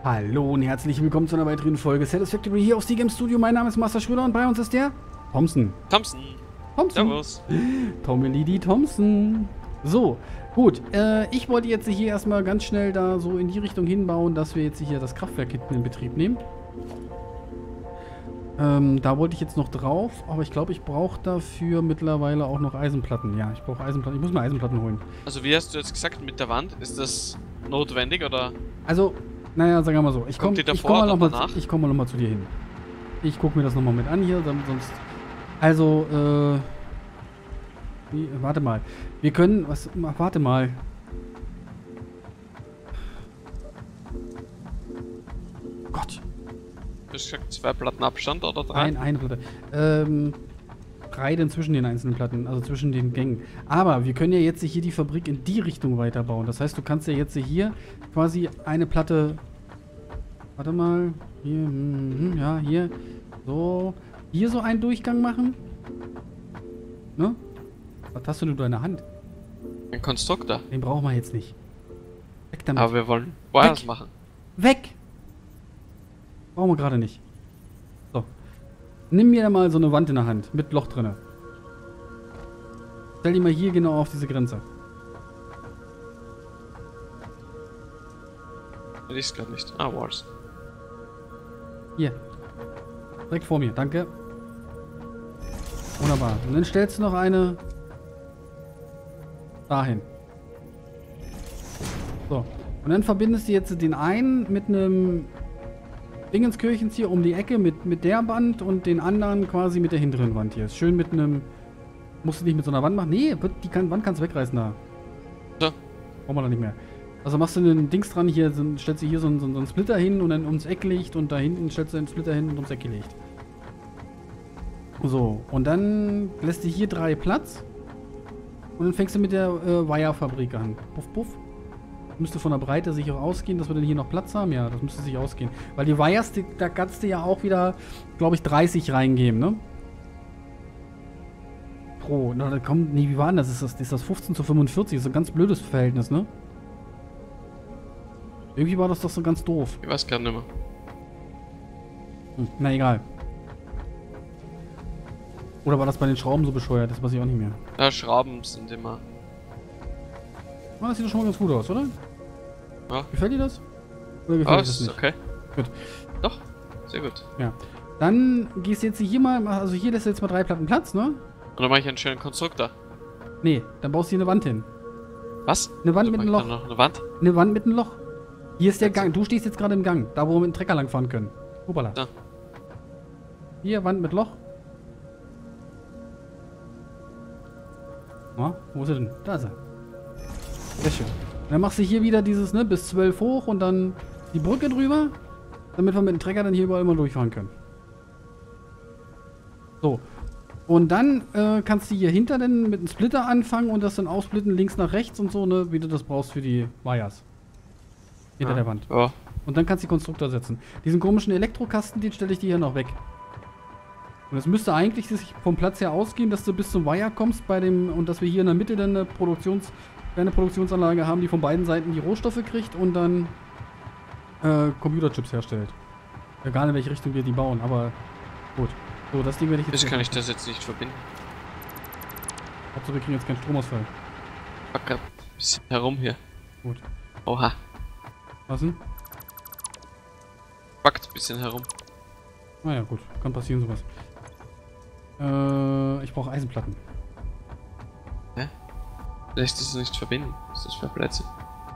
Hallo und herzlich willkommen zu einer weiteren Folge Satisfactory hier aus Game Studio. Mein Name ist Master Schröder und bei uns ist der Thompson. Thompson. Servus. Tommelidi Thompson. So, gut. Ich wollte jetzt hier erstmal ganz schnell da so in die Richtung hinbauen, dass wir jetzt hier das Kraftwerk hinten in Betrieb nehmen. Da wollte ich jetzt noch drauf, aber ich glaube, ich brauche dafür mittlerweile auch noch Eisenplatten. Ja, ich brauche Eisenplatten. Ich muss mir Eisenplatten holen. Also wie hast du jetzt gesagt mit der Wand? Ist das notwendig oder? Also, naja, sagen wir mal so. Ich komme mal nochmal zu dir hin. Ich gucke mir das nochmal mit an hier, sonst... Also, warte mal. Wir können... Warte mal. Gott. Du hast gesagt 2 Platten Abstand oder 3? Eine Platte. 3 denn zwischen den einzelnen Platten, also zwischen den Gängen. Aber wir können ja jetzt hier die Fabrik in die Richtung weiterbauen. Das heißt, du kannst ja jetzt hier quasi eine Platte... Warte mal. Hier, ja, hier. So. Hier so einen Durchgang machen. Ne? Was hast du denn in deiner Hand? Ein Konstruktor. Den brauchen wir jetzt nicht. Weg damit. Aber wir wollen Wires machen. Weg! Brauchen wir gerade nicht. So. Nimm mir mal so eine Wand in der Hand. Mit Loch drinne. Stell die mal hier genau auf diese Grenze. Ich ist gerade nicht. Ah, Wars. Hier. Direkt vor mir. Danke. Wunderbar. Und dann stellst du noch eine dahin. So. Und dann verbindest du jetzt den einen mit einem Dingenskirchens hier um die Ecke mit der Wand und den anderen quasi mit der hinteren Wand hier. Ist schön mit einem... Musst du nicht mit so einer Wand machen? Nee, Wand kannst du wegreißen da. So. Brauchen wir da nicht mehr. Also machst du einen Dings dran, hier stellst du hier so einen Splitter hin und dann ums Eck legt und da hinten stellst du den Splitter hin und ums Eck gelegt. So, und dann lässt du hier 3 Platz und dann fängst du mit der Wire-Fabrik an. Puff, puff. Müsste von der Breite sich auch ausgehen, dass wir dann hier noch Platz haben. Ja, das müsste sich ausgehen. Weil die Wires, da kannst du ja auch wieder, glaube ich, 30 reingeben, ne? Pro. Na, da kommt, nee, wie war denn das? Ist das 15 zu 45? Das ist ein ganz blödes Verhältnis, ne? Irgendwie war das doch so ganz doof. Ich weiß gar nicht mehr. Na egal. Oder war das bei den Schrauben so bescheuert? Das weiß ich auch nicht mehr. Ja, Schrauben sind immer... Oh, das sieht doch schon mal ganz gut aus, oder? Ja. Gefällt dir das? Oder gefällt dir das ist nicht? okay. Gut. Doch, sehr gut. Ja. Dann gehst du jetzt hier mal, also hier lässt du jetzt mal 3 Platten Platz, ne? Und dann mache ich einen schönen Konstruktor. Nee, dann baust du hier eine Wand hin. Was? Eine Wand Also mit einem mach Loch. ich dann noch eine Wand? Eine Wand mit einem Loch. Hier ist der Gang. Du stehst jetzt gerade im Gang. Da, wo wir mit dem Trecker langfahren können. Hoppala. Da. Hier, Wand mit Loch. Na, wo ist er denn? Da ist er. Sehr schön. Und dann machst du hier wieder dieses, ne, bis 12 hoch und dann die Brücke drüber, damit wir mit dem Trecker dann hier überall mal durchfahren können. So. Und dann kannst du hier hinter dann mit einem Splitter anfangen und das dann aufsplitten links nach rechts und so, ne, wie du das brauchst für die Wires. Hinter der Wand. Ja. Und dann kannst du die Konstruktor setzen. Diesen komischen Elektrokasten, den stelle ich dir hier noch weg. Und es müsste eigentlich sich vom Platz her ausgehen, dass du bis zum Wire kommst bei dem und dass wir hier in der Mitte dann eine kleine Produktionsanlage haben, die von beiden Seiten die Rohstoffe kriegt und dann Computerchips herstellt. Egal in welche Richtung wir die bauen, aber gut. So, das Ding werde ich jetzt... Jetzt kann ich das jetzt nicht verbinden. Hauptsache wir kriegen jetzt keinen Stromausfall. Pack grad ein bisschen herum hier. Gut. Oha. Was denn? Packt ein bisschen herum. Naja, gut. Kann passieren sowas. Ich brauche Eisenplatten. Hä? Lässt es nicht verbinden. Was ist das für Plätze?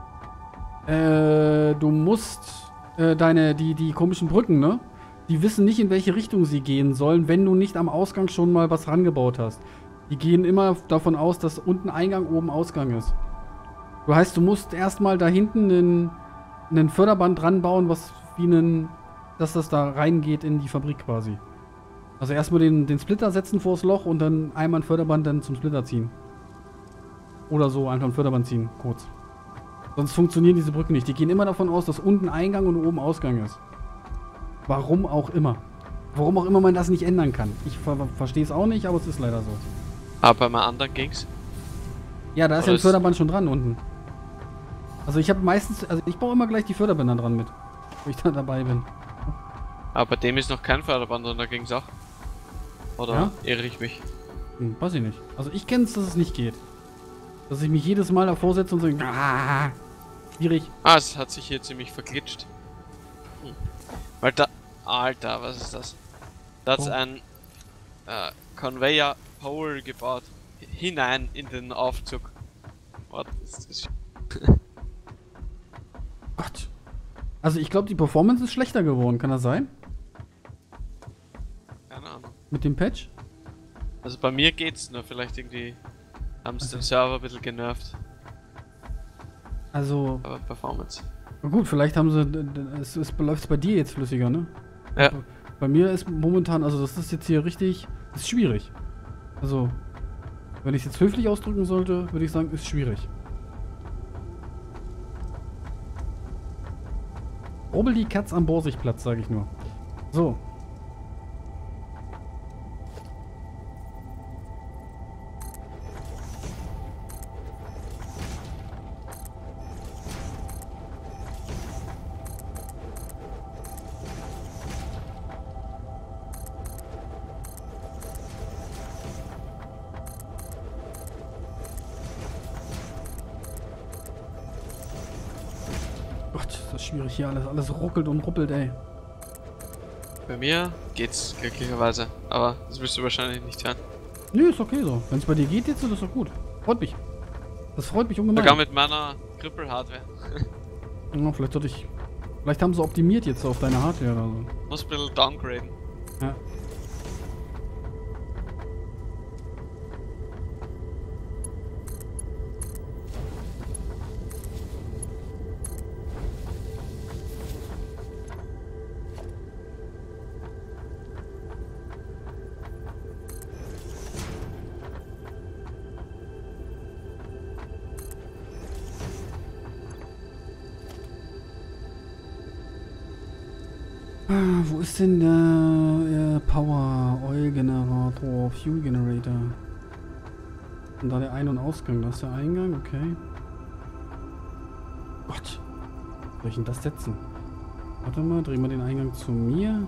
Du musst die komischen Brücken, ne? Die wissen nicht, in welche Richtung sie gehen sollen, wenn du nicht am Ausgang schon mal was rangebaut hast. Die gehen immer davon aus, dass unten Eingang, oben Ausgang ist. Du heißt, du musst erstmal da hinten einen Förderband dran bauen, dass das da reingeht in die Fabrik quasi. Also erstmal den Splitter setzen vors Loch und dann einmal ein Förderband dann zum Splitter ziehen. Oder so, einfach ein Förderband ziehen, kurz. Sonst funktionieren diese Brücken nicht. Die gehen immer davon aus, dass unten Eingang und oben Ausgang ist. Warum auch immer. Warum auch immer man das nicht ändern kann. Ich verstehe es auch nicht, aber es ist leider so. Aber beim anderen ging's. Ja, da ist ja ein Förderband schon dran unten. Also ich habe meistens, also ich baue immer gleich die Förderbänder dran mit. wo ich da dabei bin. Aber bei dem ist noch kein Förderband und da ging's auch. Oder Ja? irre ich mich? Weiß ich nicht. Also ich kenn's, dass es nicht geht. Dass ich mich jedes Mal davor setze und so, schwierig. Ah, es hat sich hier ziemlich verglitscht. Weil da... Alter, was ist das? Da hat's ein Conveyor Pole gebaut. Hinein in den Aufzug. Was ist das? Gott. Also ich glaube, die Performance ist schlechter geworden. Kann das sein? Keine Ahnung. Mit dem Patch? Also bei mir geht's nur, vielleicht irgendwie haben sie den Server ein bisschen genervt. Also, Aber Performance. na gut, vielleicht haben sie, es läuft bei dir jetzt flüssiger, ne? Ja. Bei mir ist momentan, also das ist jetzt hier richtig, ist schwierig. Also, wenn ich es jetzt höflich ausdrücken sollte, würde ich sagen, ist schwierig. Rubbel die Katz am Borsigplatz, sage ich nur. So. Gott, ist das schwierig hier alles ruckelt und ruppelt, ey. Bei mir geht's glücklicherweise. Aber das wirst du wahrscheinlich nicht hören. Nö, ist okay so. Wenn es bei dir geht jetzt, ist das doch gut. Freut mich. Das freut mich ungemein. Sogar mit meiner Krüppel-Hardware. Ja, vielleicht sollte ich. Vielleicht haben sie optimiert jetzt auf deine Hardware oder so. Muss ein bisschen downgraden. Ja. Wo ist denn der Power, Oil Generator, Fuel Generator? Und da der Ein- und Ausgang, das ist der Eingang, okay. Gott, wie soll ich denn das setzen? Warte mal, drehen wir den Eingang zu mir.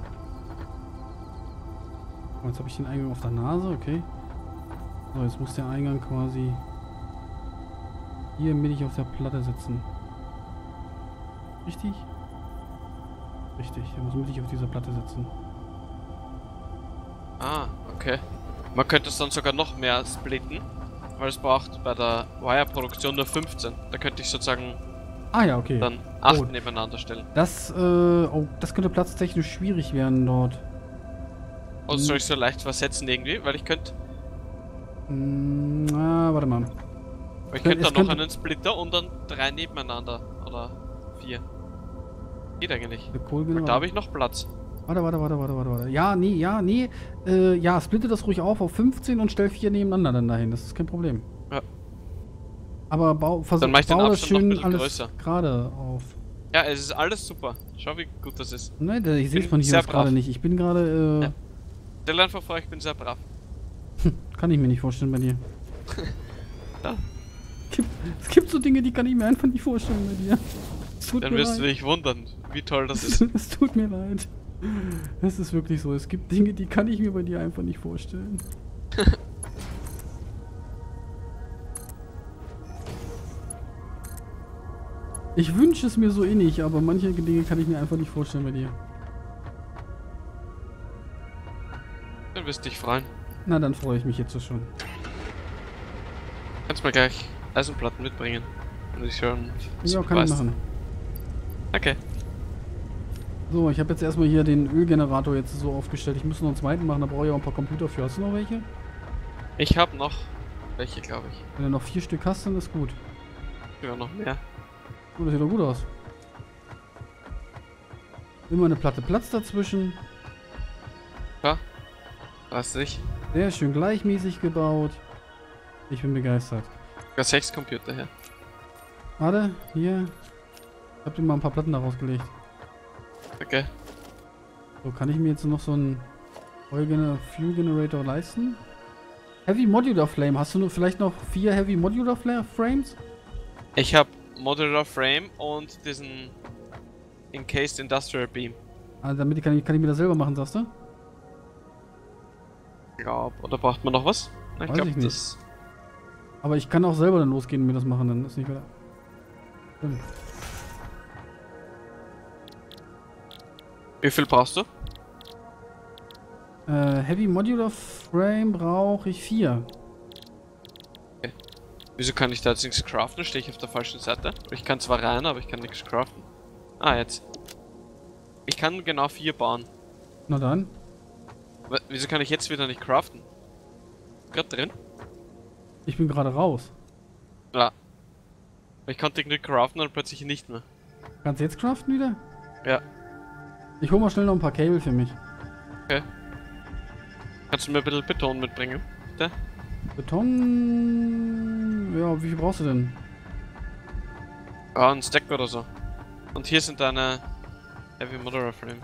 Oh, jetzt habe ich den Eingang auf der Nase, okay. So, jetzt muss der Eingang quasi hier mittig auf der Platte sitzen. Richtig? Richtig, der muss mittig auf dieser Platte sitzen. Ah, okay. Man könnte es dann sogar noch mehr splitten, weil es braucht bei der Wire-Produktion nur 15. Da könnte ich sozusagen Ah ja, okay. dann 8 Oh. nebeneinander stellen. Das, oh, das könnte platztechnisch schwierig werden dort. Oder soll ich so leicht versetzen irgendwie? Weil ich könnte Warte mal. ich Könnt- könnte es dann noch könnte- einen Splitter und dann 3 nebeneinander. Oder 4. Geht eigentlich. Der Kohlgenerator. Da habe ich noch Platz. Warte. Ja, nee. Ja, splitte das ruhig auf 15 und stell 4 nebeneinander dann dahin. Das ist kein Problem. Ja. Aber Dann mach ich den bau das Abstand noch ein schön bisschen alles größer. gerade auf. Ja, es ist alles super. Schau, wie gut das ist. Ne, ich sehe es bin von hier sehr aus gerade brav. nicht. Ich bin gerade, Ja. Stell einfach vor, ich bin sehr brav. kann ich mir nicht vorstellen bei dir. Ja. Es gibt so Dinge, die kann ich mir einfach nicht vorstellen bei dir. Es tut Dann mir wirst du leid. dich wundern, wie toll das ist. Es tut mir leid. Es ist wirklich so. Es gibt Dinge, die kann ich mir bei dir einfach nicht vorstellen. Ich wünsche es mir so innig, aber manche Dinge kann ich mir einfach nicht vorstellen bei dir. Dann wirst du dich freuen. Na, dann freue ich mich jetzt schon. Kannst mir gleich Eisenplatten mitbringen. Und ich schon. Ja, kann ich machen. Okay. So, ich habe jetzt erstmal hier den Ölgenerator jetzt so aufgestellt. Ich muss noch einen zweiten machen, da brauche ich auch ein paar Computer für. Hast du noch welche? Ich habe noch welche, glaube ich. Wenn du noch 4 Stück hast, dann ist gut. Ja, noch mehr. Oh, das sieht doch gut aus. Immer eine Platte Platz dazwischen. Ja. Weiß nicht. Sehr schön gleichmäßig gebaut. Ich bin begeistert. Sogar 6 Computer her. Warte, hier. Ich hab dir mal ein paar Platten daraus gelegt. Okay. So, kann ich mir jetzt noch so einen Fuel Generator leisten? Heavy Modular Flame. Hast du nur vielleicht noch 4 Heavy Modular Frames? Ich habe Modular Frame und diesen Encased Industrial Beam. Ah, damit kann ich mir das selber machen, sagst du? Glaub, oder braucht man noch was? Weiß ich nicht. Das. Aber ich kann auch selber dann losgehen und mir das machen, dann ist nicht wieder. Stimmt. Wie viel brauchst du? Heavy Modular Frame brauche ich 4. Okay. Wieso kann ich da jetzt nichts craften? Stehe ich auf der falschen Seite? Ich kann zwar rein, aber ich kann nichts craften. Ah, jetzt. Ich kann genau 4 bauen. Na dann. Wieso kann ich jetzt wieder nicht craften? Gerade drin? Ich bin gerade raus. Ja. Ich konnte irgendwie craften und plötzlich nicht mehr. Kannst du jetzt craften wieder? Ja. Ich hole mal schnell noch ein paar Cable für mich. Okay. Kannst du mir ein bisschen Beton mitbringen? Bitte? Beton... Ja, wie viel brauchst du denn? Ah, ein Stack oder so. Und hier sind deine Heavy Modular Frame.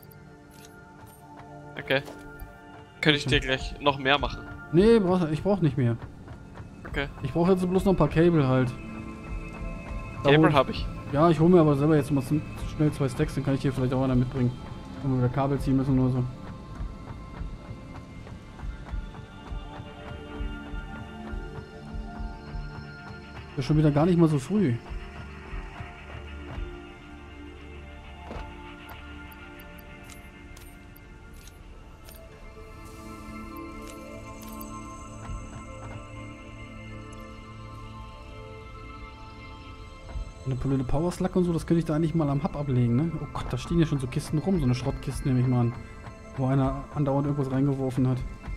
Okay. Könnte ich dir gleich noch mehr machen? Nee, ich brauch nicht mehr. Okay. Ich brauche jetzt bloß noch ein paar Cable halt. Cable habe ich. Ja, ich hole mir aber selber jetzt mal schnell 2 Stacks, dann kann ich hier vielleicht auch einer mitbringen. Wenn wir wieder Kabel ziehen müssen oder so. Ist schon wieder gar nicht mal so früh. Eine blöde Power Slug und so, das könnte ich da eigentlich mal am Hub ablegen, ne? Oh Gott, da stehen ja schon so Kisten rum, so eine Schrottkiste nehme ich mal an. Wo einer andauernd irgendwas reingeworfen hat.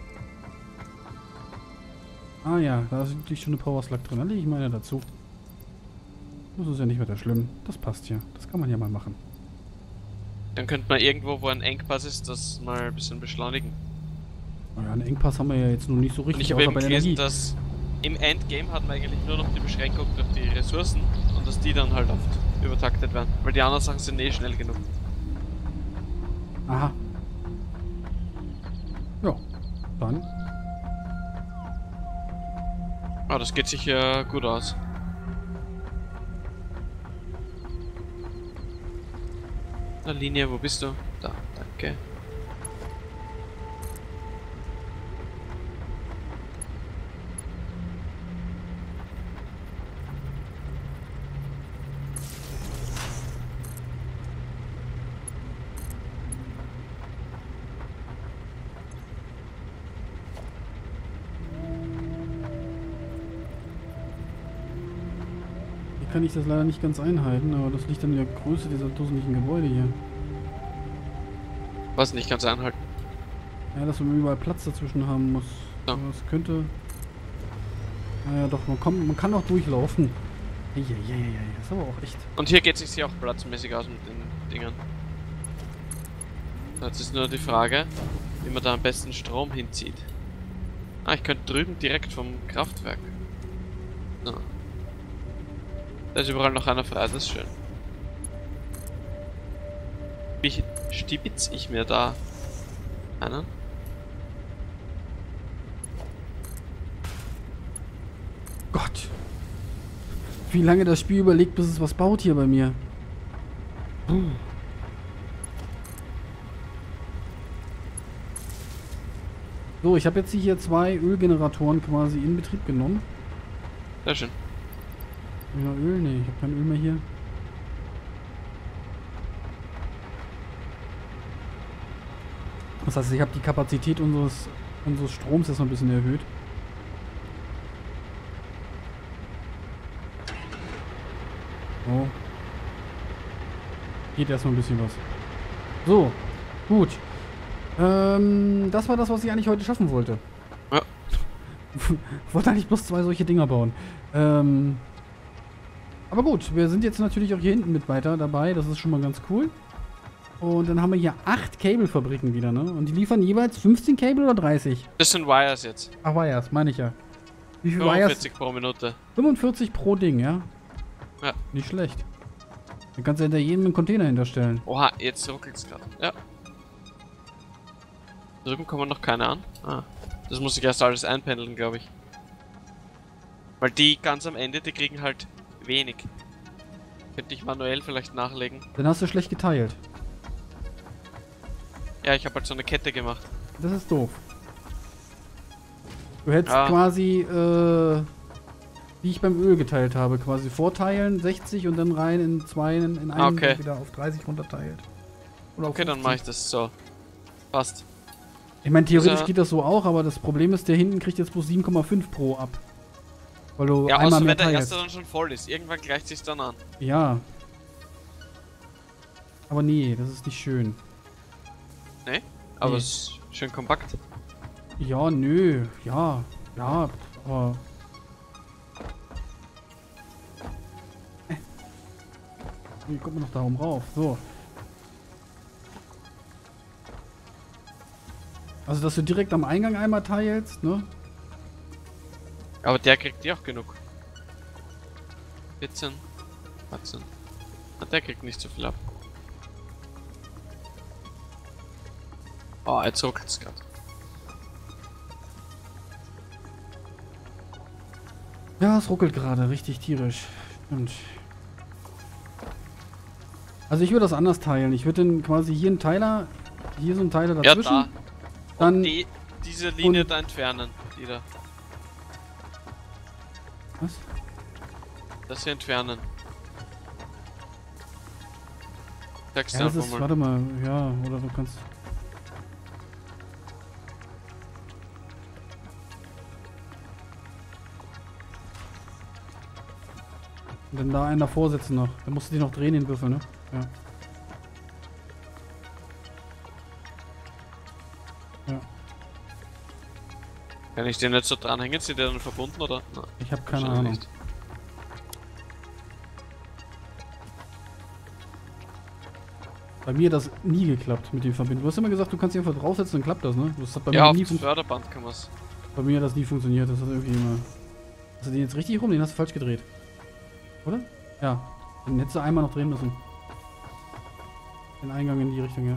Ah ja, da liegt schon eine Power Slug drin, dann lege ich meine dazu. Das ist ja nicht weiter schlimm, das passt ja, das kann man ja mal machen. Dann könnte man irgendwo, wo ein Engpass ist, das mal ein bisschen beschleunigen. Naja, einen Engpass haben wir ja jetzt noch nicht so Und richtig, ich habe eben bei der gelesen, Energie. dass im Endgame hat man eigentlich nur noch die Beschränkung durch die Ressourcen und dass die dann halt oft übertaktet werden. Weil die anderen Sachen sind eh schnell genug. Aha. Ja, dann. Ah, das geht sicher gut aus. Na, Linie, wo bist du? Da, danke. Hier kann ich das leider nicht ganz einhalten, aber das liegt an der Größe dieser dusseligen Gebäude hier. Was nicht ganz einhalten. Ja, dass man überall Platz dazwischen haben muss. Ja. Aber das könnte... Naja, doch, man kann auch durchlaufen. Ja, das ist aber auch echt... Und hier geht es sich auch platzmäßig aus mit den Dingern. Jetzt ist nur die Frage, wie man da am besten Strom hinzieht. Ah, ich könnte drüben direkt vom Kraftwerk. So. Da ist überall noch einer frei, das ist schön. Wie stibitz ich mir da einen? Gott! Wie lange das Spiel überlegt, bis es was baut hier bei mir. So, ich habe jetzt hier 2 Ölgeneratoren quasi in Betrieb genommen. Sehr schön. Ja, Öl? Nee, ich habe kein Öl mehr hier. Das heißt, ich habe die Kapazität unseres Stroms jetzt noch ein bisschen erhöht. Oh. Geht erstmal ein bisschen was. So, gut. Das war das, was ich eigentlich heute schaffen wollte. Ja. Ich wollte eigentlich bloß 2 solche Dinger bauen. Aber gut, wir sind jetzt natürlich auch hier hinten mit weiter dabei. Das ist schon mal ganz cool. Und dann haben wir hier 8 Cable-Fabriken wieder, ne? Und die liefern jeweils 15 Cable oder 30? Das sind Wires jetzt. Ach, Wires, meine ich ja. Wie viel 45 pro Minute. 45 pro Ding, ja? Ja. Nicht schlecht. Dann kannst du hinter jedem einen Container hinterstellen. Oha, jetzt ruckelt's gerade. Ja. Drüben kommen noch keine an. Ah. Das muss ich erst alles einpendeln, glaube ich. Weil die ganz am Ende, die kriegen halt wenig. Könnte ich manuell vielleicht nachlegen. Dann hast du schlecht geteilt. Ja, ich habe halt so eine Kette gemacht. Das ist doof. Du hättest Ah. quasi, wie ich beim Öl geteilt habe, quasi vorteilen, 60 und dann rein in zwei, in einen Okay. und wieder auf 30 runterteilt. Oder auf Okay, dann 50. mache ich das so. Passt. Ich meine, theoretisch Ja. geht das so auch, aber das Problem ist, der hinten kriegt jetzt bloß 7,5 pro ab. Weil du Ja, einmal außer mehr wenn der teilst. erste dann schon voll ist. Irgendwann gleicht sich's dann an. Ja. Aber nee, das ist nicht schön. Ne? Aber Nee. es ist schön kompakt. Ja, nö. Ja. Ja, aber... Wie kommt man noch da oben rauf? So. Also, dass du direkt am Eingang einmal teilst, ne? Aber der kriegt ja auch genug. 14. 18. Na, der kriegt nicht so viel ab. Oh, jetzt ruckelt's grad. Ja, es ruckelt gerade richtig tierisch. Stimmt. Also, ich würde das anders teilen. Ich würde dann quasi hier einen Teiler, hier so einen Teiler Ja, dazwischen. da. Dann Und diese Linie und- da entfernen. Die da. Was? Das hier entfernen. Sagst Ja, du das einfach ist, mal. warte mal, ja, oder du kannst... Und dann da einen davor setzen noch. Dann musst du die noch drehen, den Würfel, ne? Ja. Ja, Kann ich den jetzt so dranhängen? Sind die dann verbunden oder? Nein, ich habe keine wahrscheinlich Ahnung. nicht. Bei mir hat das nie geklappt mit dem Verbinden. Du hast immer gesagt, du kannst ihn einfach draufsetzen, dann klappt das, ne? Das hat bei Ja, mir auf nie das funktioniert. Förderband kann man's. Bei mir hat das nie funktioniert. Das hat irgendwie immer... Hast du den jetzt richtig rum? Den hast du falsch gedreht. Oder? Ja. Den hättest du einmal noch drehen müssen. Den Eingang in die Richtung, ja.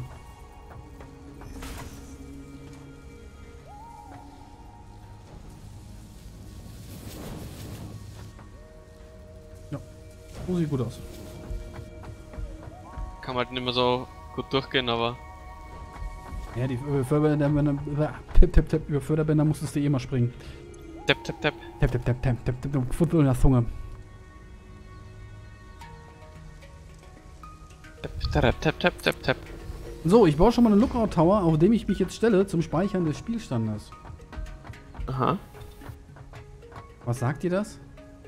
Ja. So sieht gut aus. Kann halt nicht mehr so gut durchgehen, aber. Ja, die über Förderbänder musstest du eh mal springen. Tap, tap, tap. Tap, tap, tap, tap, tap, tap, Fussel in der Zunge. Tap, tap, tap, tap, tap. So, ich baue schon mal einen Lookout Tower, auf dem ich mich jetzt stelle zum Speichern des Spielstandes. Aha. Was sagt dir das?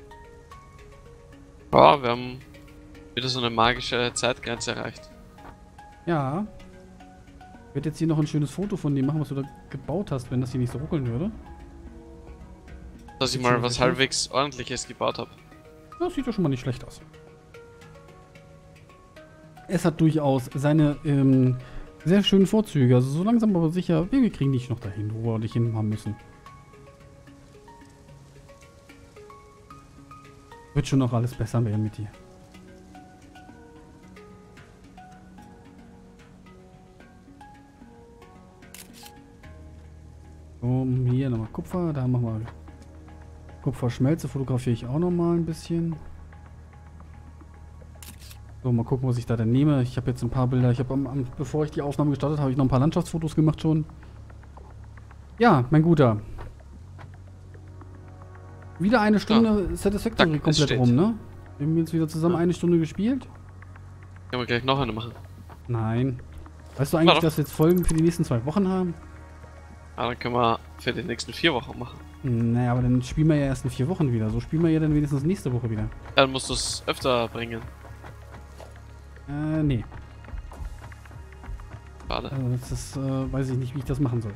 Boah, wir haben wieder so eine magische Zeitgrenze erreicht. Ja. Ich werde jetzt hier noch ein schönes Foto von dem machen, was du da gebaut hast, wenn das hier nicht so ruckeln würde. Dass ich mal was halbwegs ordentliches gebaut habe. Das sieht ja schon mal nicht schlecht aus. Es hat durchaus seine sehr schönen Vorzüge. Also so langsam aber sicher, wir kriegen dich noch dahin, wo wir dich hin haben müssen. Wird schon noch alles besser werden mit dir. So, hier nochmal Kupfer, da machen wir Kupferschmelze, fotografiere ich auch nochmal ein bisschen. So, mal gucken, was ich da denn nehme. Ich habe jetzt ein paar Bilder. Ich habe bevor ich die Aufnahme gestartet habe, ich noch ein paar Landschaftsfotos gemacht schon. Ja, mein Guter. Wieder eine Stunde Satisfactory Zack, es komplett steht. rum, ne? Wir haben jetzt wieder zusammen Ja. eine Stunde gespielt. Können wir gleich noch eine machen. Nein. Weißt du eigentlich, doch. dass wir jetzt Folgen für die nächsten 2 Wochen haben? Ah, dann können wir für die nächsten 4 Wochen machen. Naja, aber dann spielen wir ja erst in 4 Wochen wieder. So spielen wir ja dann wenigstens nächste Woche wieder. Dann musst du es öfter bringen. Nee. Schade. Also das ist, weiß ich nicht, wie ich das machen soll.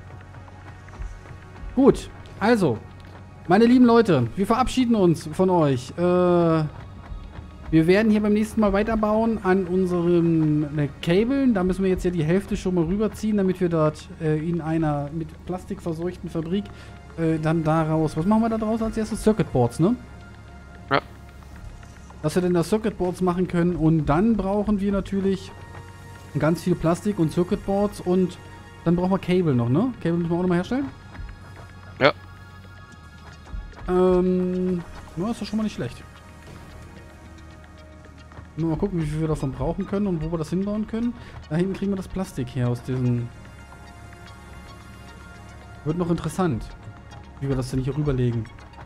Gut, also, meine lieben Leute, wir verabschieden uns von euch. Wir werden hier beim nächsten Mal weiterbauen an unseren Cabeln. Da müssen wir jetzt ja die Hälfte schon mal rüberziehen, damit wir dort in einer mit Plastik verseuchten Fabrik dann daraus, was machen wir da draus als erstes? Circuitboards, ne? Ja. Dass wir dann da Circuitboards machen können und dann brauchen wir natürlich ganz viel Plastik und Circuitboards und dann brauchen wir Cable noch, ne? Cable müssen wir auch nochmal herstellen? Ja. Ja, ist doch schon mal nicht schlecht. Mal gucken, wie viel wir davon brauchen können und wo wir das hinbauen können. Da hinten kriegen wir das Plastik her aus diesen... Wird noch interessant, wie wir das denn hier rüberlegen.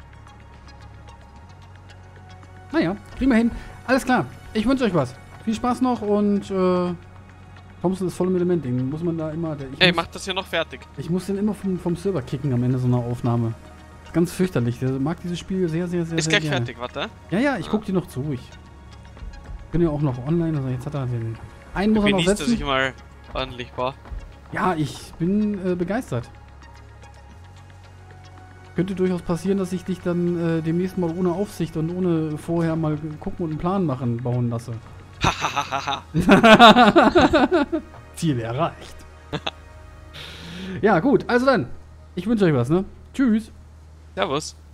Naja, kriegen wir hin. Alles klar. Ich wünsche euch was. Viel Spaß noch und Thompson ist voll im Element. Den muss man da immer... Hey, mach das hier noch fertig. Ich muss den immer vom Server kicken am Ende so einer Aufnahme. Ganz fürchterlich. Der mag dieses Spiel sehr, sehr, sehr, ist sehr gleich gerne. fertig, warte. Ja, ich guck dir noch zu. Ich bin ja auch noch online. Also jetzt hat er den... Einen muss er noch Genießt, setzen. dass ich mal ordentlich war. Ja, ich bin begeistert. Könnte durchaus passieren, dass ich dich dann demnächst mal ohne Aufsicht und ohne vorher mal gucken und einen Plan machen bauen lasse. Hahaha. Ziel erreicht. Ja, gut. Also dann. Ich wünsche euch was, ne? Tschüss. Servus.